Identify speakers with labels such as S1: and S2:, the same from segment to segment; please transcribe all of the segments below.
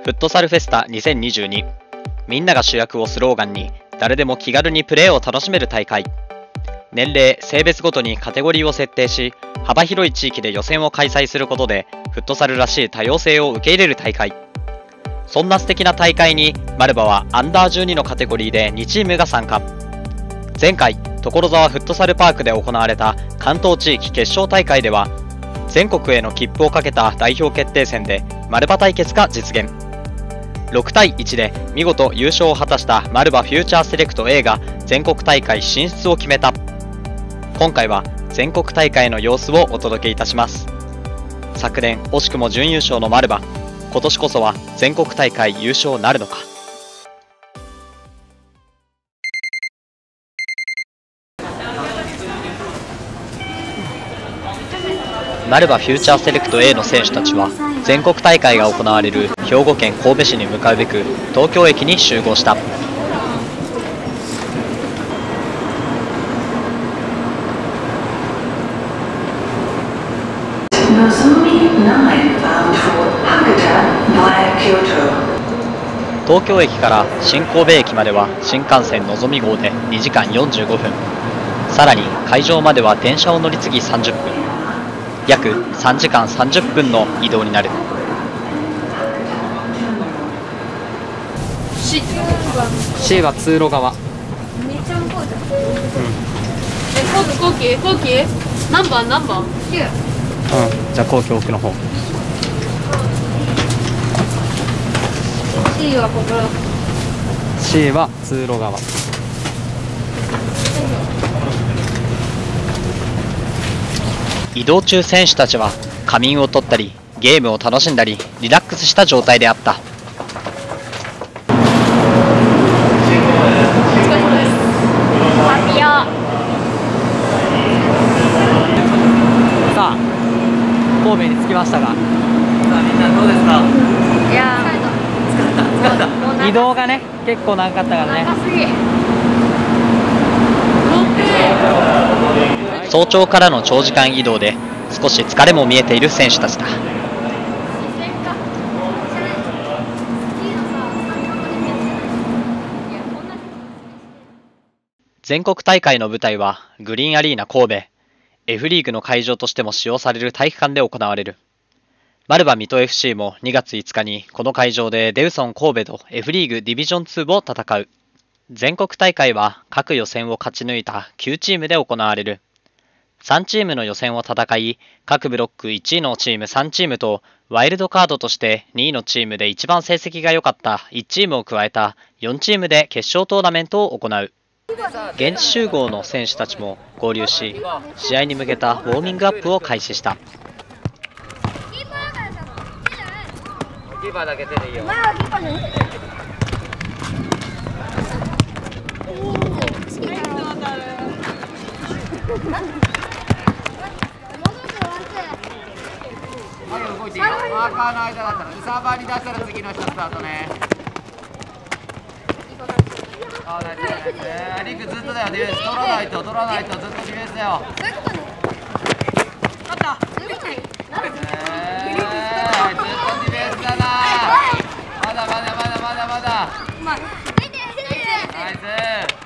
S1: フットサルフェスタ2022、みんなが主役をスローガンに誰でも気軽にプレーを楽しめる大会。年齢・性別ごとにカテゴリーを設定し、幅広い地域で予選を開催することでフットサルらしい多様性を受け入れる大会。そんな素敵な大会にマルバはアンダー12のカテゴリーで2チームが参加。前回所沢フットサルパークで行われた関東地域決勝大会では、全国への切符をかけた代表決定戦でマルバ対決が実現。6対1で見事優勝を果たしたマルバフューチャーセレクト A が全国大会進出を決めた。今回は全国大会の様子をお届けいたします。昨年惜しくも準優勝のマルバ、今年こそは全国大会優勝なるのか。マルバフューチャーセレクト A の選手たちは全国大会が行われる兵庫県神戸市に向かうべく東京駅に集合した。東京駅から新神戸駅までは新幹線のぞみ号で2時間45分、さらに会場までは電車を乗り継ぎ30分、約3時間30分の移動になる。C は通路側。
S2: めっちゃ向こうじゃん。後期何番9。
S1: じゃあ後期奥の方。
S2: C はここ。
S1: C は通路側。移動中、選手たちは仮眠を取ったりゲームを楽しんだりリラックスした状態であった。さあ神戸に着きましたが、さあみんなどうですか。
S2: いや
S1: 疲れた。移動がね結構長かったからね。早朝からの長時間移動で少し疲れも見えている選手たちだ。全国大会の舞台はグリーンアリーナ神戸。F リーグの会場としても使用される体育館で行われる。マルバ水戸 FC も2月5日にこの会場でデウソン神戸と F リーグディビジョン2を戦う。全国大会は各予選を勝ち抜いた9チームで行われる。3チームの予選を戦い、各ブロック1位のチーム3チームとワイルドカードとして2位のチームで一番成績が良かった1チームを加えた4チームで決勝トーナメントを行う。現地集合の選手たちも合流し、試合に向けたウォーミングアップを開始した。キーパーだけ手でいいよ。
S3: 動いていいよ。マーカーの間だったら、サーバーに出したら次の人スタートね。あ、ナイスナイス。リンクずっとだよ。ディフェンス取らないとずっとディフェンスだよ。勝った。ずっとディフェンスだな。まだ。ナイス。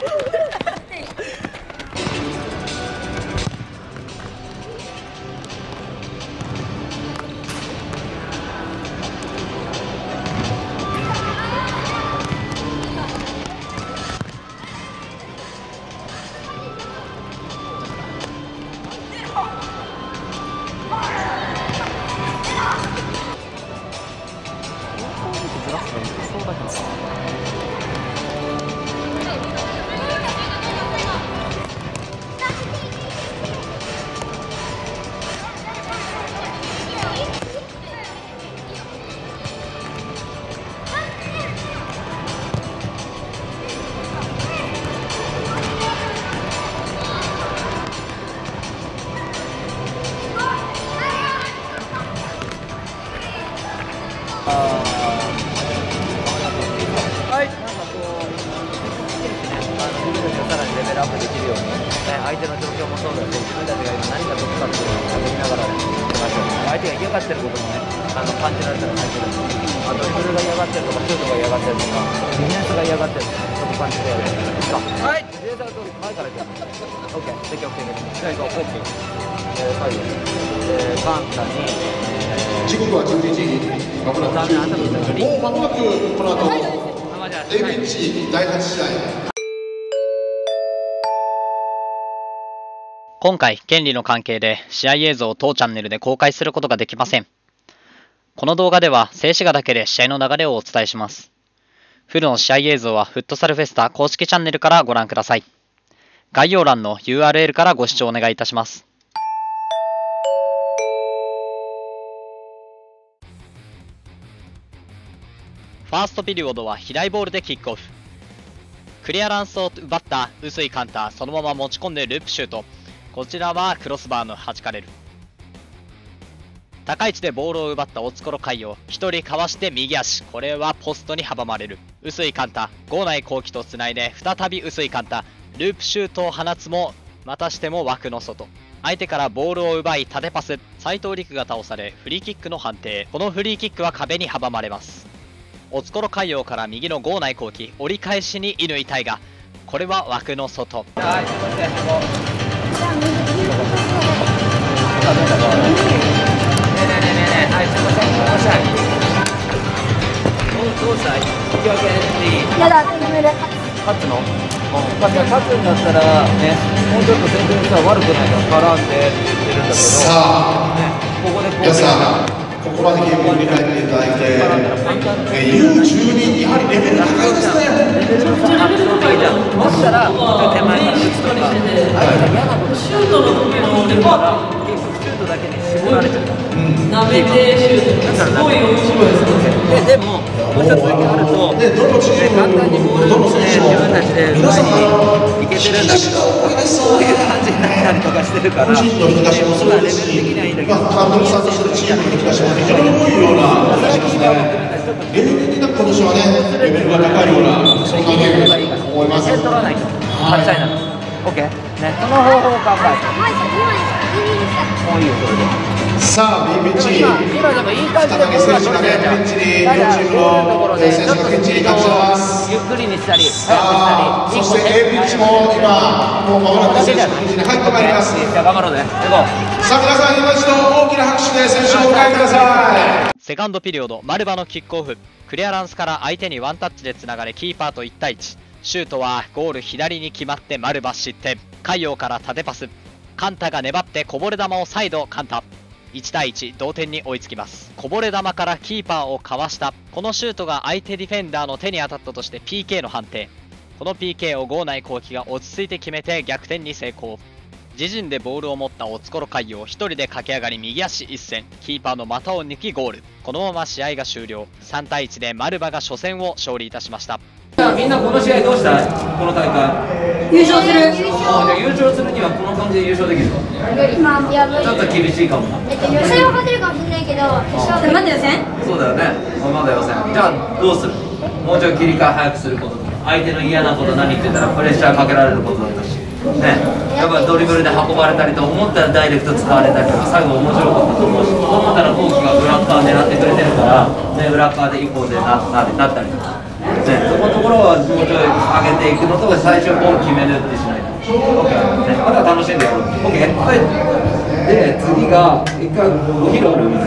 S3: ルアップできるように、相手の状況もそうだし、自分たちが今何が得かっていうのを探りながらやっていきましょう。相手が嫌がってることもね、感じられたら最高です。 ドリブルが嫌がってるとかシュートが嫌がってるとかディフェンスが嫌がってるとかそういう感じでやるんですか。はい、ディフェンスは前からやってます。オッケー、積極的に。じゃあ行こう、コッキー。はい、カンタに、
S4: 時刻は12時、まもなく12時。もうまもなくこの後、Aピッチ第8試合。
S1: 今回、権利の関係で試合映像を当チャンネルで公開することができません。この動画では静止画だけで試合の流れをお伝えします。フルの試合映像はフットサルフェスタ公式チャンネルからご覧ください。概要欄の URL からご視聴お願いいたします。ファーストピリオドは左ボールでキックオフ。クリアランスを奪った薄いカウンター、そのまま持ち込んでループシュート。こちらはクロスバーの弾かれる。高い位置でボールを奪ったオツコロ海洋、1人かわして右足、これはポストに阻まれる。薄いカウンター、郷内幸輝とつないで再び薄いカウンター、ループシュートを放つもまたしても枠の外。相手からボールを奪い縦パス、斉藤陸が倒されフリーキックの判定。このフリーキックは壁に阻まれます。オツコロ海洋から右の郷内幸輝、折り返しに乾大河、これは枠の外。
S3: はい、どうしたい？引き分けでいい？
S2: やだ、勝つの？
S3: 勝つんだったらね、もうちょっと戦術は悪くないから絡んでって言ってるんだけど、
S4: さあ、
S3: ね、ここで
S4: 皆さん、ここまでゲームを振り返っていただいて、U12、やはりレベル高いですね。
S3: レベルの差圧倒的じゃん。そしたら、手前に打つとか、相手が嫌なことシュートの時の俺から結局シュートだけに絞られちゃう。なめてシュートだからすごい面白いですね。でももう一つだけあると、簡単にボールを持って自分たちで前にいけてるんだけど、そういう感じになったりとかしてるから、
S4: 個人の引き出しもそうですし、監督さんとしてのチームの引き出しも非常に多いような気がしますね。レベル的な今年はね、レベルが高いような、そんなゲームだと思います。
S3: 取らないと勝ちたいな。オッケーね、その方法を考えて。もういいよ、それで。
S4: さあ、B ピッチ、
S3: 今でもいい感じでボールが取れてるじゃん。だからこういうところでちょっとスピードをゆっくりにしたり速くしたり。
S4: そして A ピッチも今、もう間もなく選手のピッチに入ってまいります。
S3: じゃあ頑張ろうね。行こう。
S4: さあ、皆さん、今一度大きな拍手で選手をお迎えください。
S1: セカンドピリオド、マルバのキックオフ。クリアランスから相手にワンタッチでつながれキーパーと1対1。シュートはゴール左に決まってマルバ失点。海洋から縦パス。カンタが粘ってこぼれ球をサイドカンタ。1対1、同点に追いつきます。こぼれ球からキーパーをかわした。このシュートが相手ディフェンダーの手に当たったとして PK の判定。この PK を郷内幸輝が落ち着いて決めて逆転に成功。自陣でボールを持ったオツコロ海洋、1人で駆け上がり右足一閃、キーパーの股を抜きゴール。このまま試合が終了。3対1でマルバが初戦を勝利いたしました。
S3: みんなこの試合どうしたい？この大会
S2: 優勝する。
S3: じゃあ優勝するにはこの感じで優勝できるか？
S2: 今、やばい。
S3: ちょっと厳しいかも。
S2: 予選は勝てるかもしれないけど、まだ予選？
S3: そうだよね。まだ予選。じゃあどうする？もうちょい切り替え早くすること。相手の嫌なこと何って言ったらプレッシャーかけられることだったし。ね、やっぱドリブルで運ばれたりと思ったらダイレクト使われたりとか最後面白かったと思うし、思ったら後期が裏側狙ってくれてるから、ね、裏側で一方でなったりとか、ね、そこのところはもうちょい上げていくのと最終ゴール決めるってしないと、OK、ね、まだ楽しんでやろう。 OK、はい、で次が一回お披露る。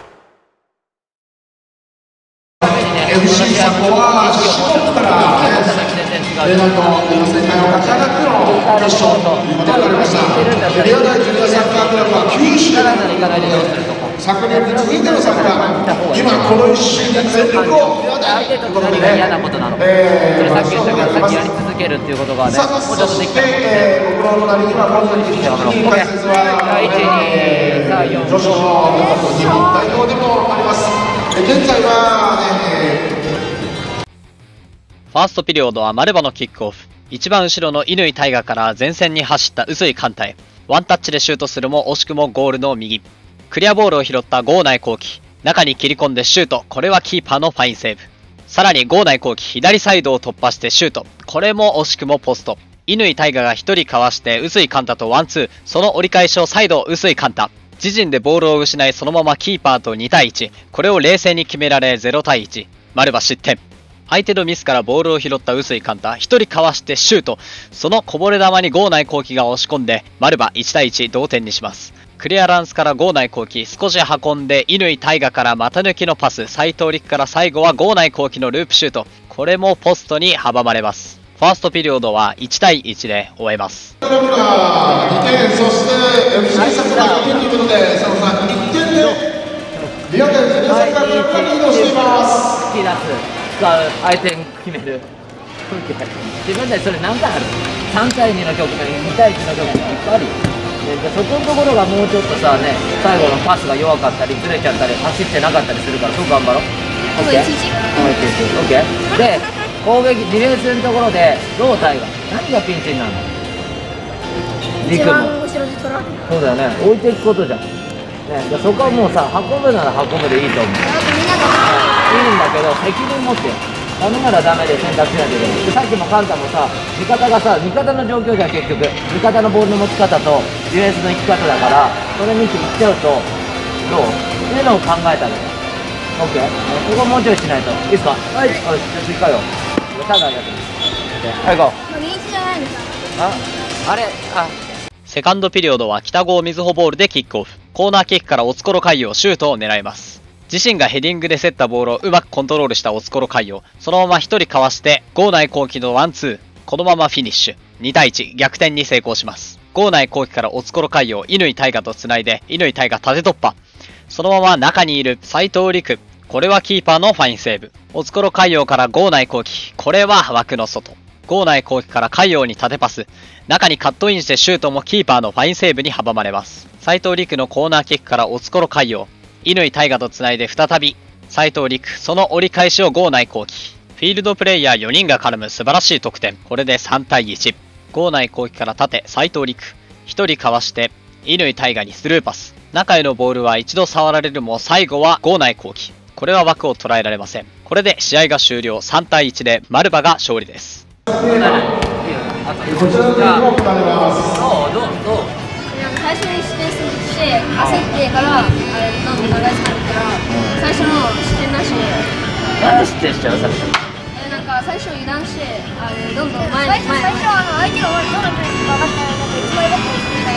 S4: FC さんは4月からレナと予選会を勝ち上がっての決勝ということになりました。レア大ジュニアサッカークラブは9試合、昨年に続いてのサッカー、今この1週で全力を
S3: 相手と何が嫌なことなのか、それさっき言ったから先やり続けるっていうことがね、もうちょっとできたら
S4: 僕の隣には今度に解説は女子の日本代表でもあります。現在はね、
S1: ファーストピリオドはマルバのキックオフ。一番後ろの乾大河から前線に走った薄いカンタへ。ワンタッチでシュートするも惜しくもゴールの右。クリアボールを拾った郷内幸輝。中に切り込んでシュート。これはキーパーのファインセーブ。さらに郷内幸輝左サイドを突破してシュート。これも惜しくもポスト。乾大河が1人かわして薄いカンタとワンツー。その折り返しを再度薄いカンタ。 自陣でボールを失いそのままキーパーと2対1。これを冷静に決められ0対1。丸場失点。相手のミスからボールを拾った臼井寛太、一人かわしてシュート。そのこぼれ球に郷内幸輝が押し込んで、丸場1対1同点にします。クリアランスから郷内幸輝、少し運んで乾大河から股抜きのパス、斉藤陸から最後は郷内幸輝のループシュート。これもポストに阻まれます。ファーストピリオドは1対1で終えます。
S4: 2点、そして FC サッカー4点ということで、佐野さん1点で宮台ジュニアサッカークラブがリードしています。
S3: 引き出す、使う、相手に決める。自分たちそれ何回ある ?3 対2の局面、2対1の局面いっぱいあるよ。そこのところがもうちょっとさね、最後のパスが弱かったりずれちゃったり走ってなかったりするから、そこ頑張ろう。オッケー。オッケー。で、攻撃ディフェンスのところで胴体が何がピンチになるの？陸も。そうだよね。置いていくことじゃん。ね、そこはもうさ、運ぶなら運ぶでいいと思う。いいんだけど責任持ってよ。ダメならダメで選択しないといけない。でさっきもカンタもさ、味方がさ、味方の状況じゃん結局。味方のボールの持ち方とディフェンスの行き方だから、それ見ていっちゃうと、どうっていうのを考えたのよ。オッケー。ここもうちょいしないと。いいですか？はい。よし、じゃあ次かよ。ただやってる。はい、行こう。リーチじゃないのか。あれ、
S1: セカンドピリオドは北郷瑞穂ボールでキックオフ。コーナーキックからおつころ海洋シュートを狙います。自身がヘディングで競ったボールをうまくコントロールしたおつころ海洋。そのまま1人かわして郷内幸輝のワンツー。このままフィニッシュ。2対1逆転に成功します。郷内幸輝からおつころ海洋、乾大河とつないで乾大河縦突破。そのまま中にいる斉藤陸。これはキーパーのファインセーブ。おつころ海洋から郷内幸輝。これは枠の外。郷内幸輝から海洋に縦パス。中にカットインしてシュートもキーパーのファインセーブに阻まれます。斉藤陸のコーナーキックからおつころ海洋。乾大河とつないで再び。斉藤陸。その折り返しを郷内幸輝。フィールドプレイヤー4人が絡む素晴らしい得点。これで3対1。郷内幸輝から縦、斉藤陸。1人かわして、乾大河にスルーパス。中へのボールは一度触られるも最後は郷内幸輝。これは枠を捉えられません。これで試合が終了。3対1で丸場が勝利です。
S4: こちらの
S2: 最初に失点して焦ってからどんどん長い時間だったら最初の失点なしで
S3: なんで失点しちゃう？さっき
S2: なんか最初油断してどんどん前に
S5: 最初相手がどのプレスか分かってないので一枚だけにして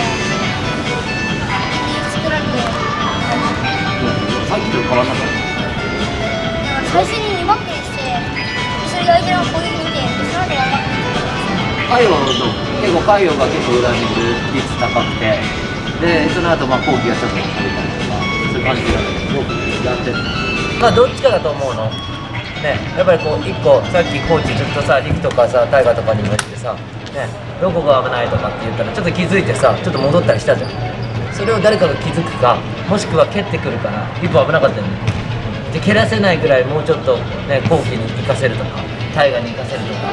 S5: 作られて
S3: さっきと変わらなかった。
S5: 最初に2バックにしてそれで相手の攻撃見てその後分かって
S3: 海洋はどう？結構海洋が結構裏にいる率高くて、でその後まあ後期がちょっと足りたりとかそういう感じなんだけど、よくやってる。まあどっちかだと思うの。ね、やっぱりこう一個さっきコーチずっとさ陸とかさ大河とかにも言ってさ、ね、どこが危ないとかって言ったらちょっと気づいてさちょっと戻ったりしたじゃん。それを誰かが気づくかもしくは蹴ってくるから一歩危なかったよね。で蹴らせないぐらいもうちょっとね後期に行かせるとか大河に行かせるとか。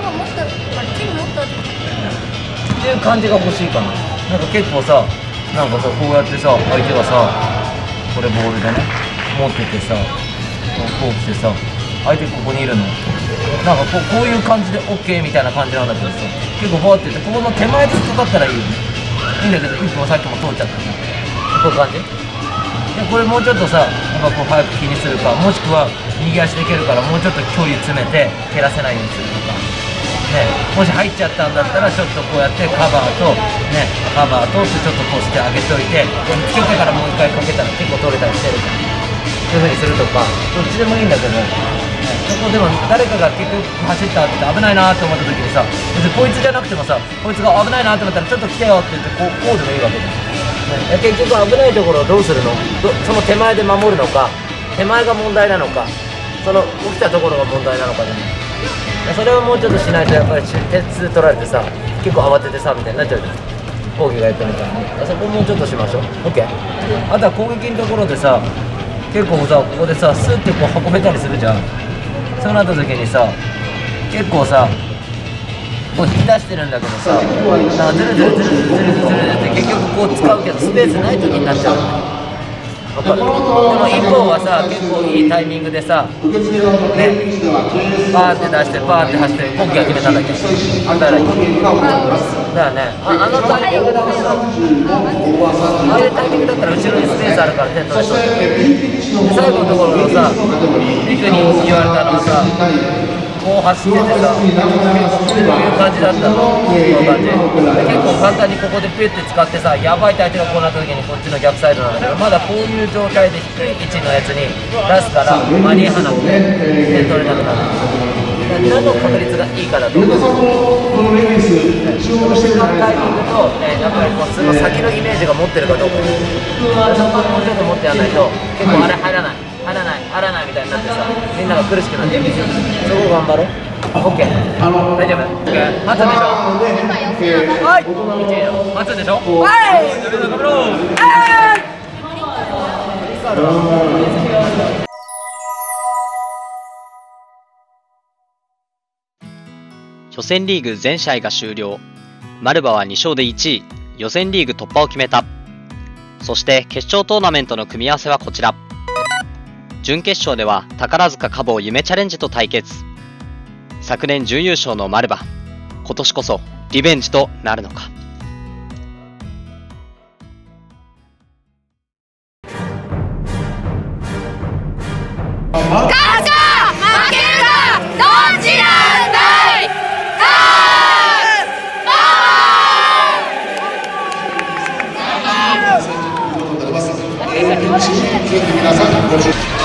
S3: っていう感じが欲しいかな。なんか結構さ、なんかさこうやってさ相手がさこれボールでね持っててさこう来てさ相手ここにいるのなんかこういう感じで OK みたいな感じなんだけどさ結構バーって言ってここの手前でかかったらいいよね。いいんだけど一本さっきも通っちゃったからこういう感じでこれもうちょっとさやっぱこう早く気にするかもしくは右足で蹴るからもうちょっと距離詰めて蹴らせないようにするとか。ね、もし入っちゃったんだったらちょっとこうやってカバーとねカバーとってちょっとこうしてあげといてつけてからもう一回かけたら結構取れたりしてるじゃん。そういう風にするとかどっちでもいいんだけど、ね、そこでも誰かが結局走ったって危ないなと思った時にさ別にこいつじゃなくてもさこいつが危ないなと思ったらちょっと来てよって言ってこうでもいいわけじゃん、ね、結局危ないところをどうするのその手前で守るのか手前が問題なのかその起きたところが問題なのかじゃないそれをもうちょっとしないとやっぱり点数取られてさ結構慌ててさみたいになっちゃうじゃん講義がやったみたいにそこもうちょっとしましょう OK あとは攻撃のところでさ結構さここでさスッてこう運べたりするじゃんそうなった時にさ結構さこう引き出してるんだけどさなんかズルズルって結局こう使うけどスペースない時になっちゃうわかる。でも一方はさ、結構いいタイミングでさ、ね、バーって出してバーって走ってコンキが決めたんだっけ。あんたらだよね。あのタイミングだけど、ああいうタイミングだったら後ろにスペースあるから点取れそう。で最後のところのさ、リクに言われたのはさ、こう走っててさ、こういう感じだったの、こういう感じで結構簡単にここでピュッて使ってさ、やばい相手がこうなった時にこっちの逆サイドなんだけど、まだこういう状態で低い位置のやつに出すから間に合わなくて点取れなくなる。何の確率がいいかだと思う。このタイミングと、やっぱりこうその先のイメージが持ってるかどうか、そこもうちょっと持ってやらないと結構あれ入らないみたいになってさ、みんなが苦しくなってる。そこ頑張ろう。オッケー。大丈夫。オッケー。待つでしょ。はい。1位よ。待つでしょ。はい。頑張ろう。
S1: 予選リーグ全試合が終了。マルバは2勝で1位、予選リーグ突破を決めた。そして決勝トーナメントの組み合わせはこちら。準決勝では宝塚花房夢チャレンジと対決。昨年準優勝のマルバ、今年こそリベンジとなるのか。
S2: 勝つか負けるかどっちなんだい。
S4: 皆さんご注意